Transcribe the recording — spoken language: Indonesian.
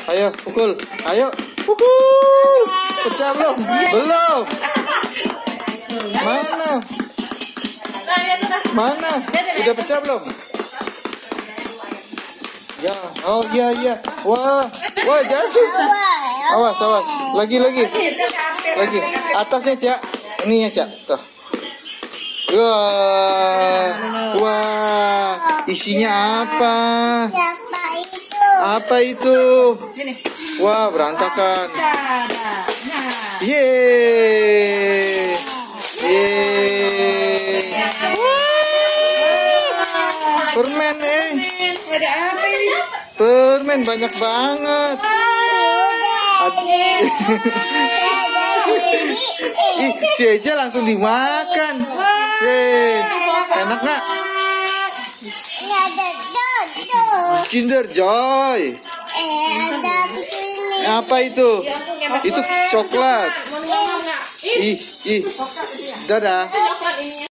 Ayo, pukul. Ayo, pukul. Pecah belum? Belum. Mana? Mana? Udah pecah belum? Ya. Oh, iya, iya. Wah. Wah, jatuh. Awas, awas. Lagi. Lagi. Atasnya, Cak. Ininya, Cak. Tuh. Wah. Wah. Isinya apa? Apa itu? Wah, berantakan. Yeay. Yeay. Permen Ada apa ini? Permen banyak banget. Ih, si Eja langsung dimakan. Enak nggak? Kinder Joy. Apa itu? Itu coklat. Ih, dadah.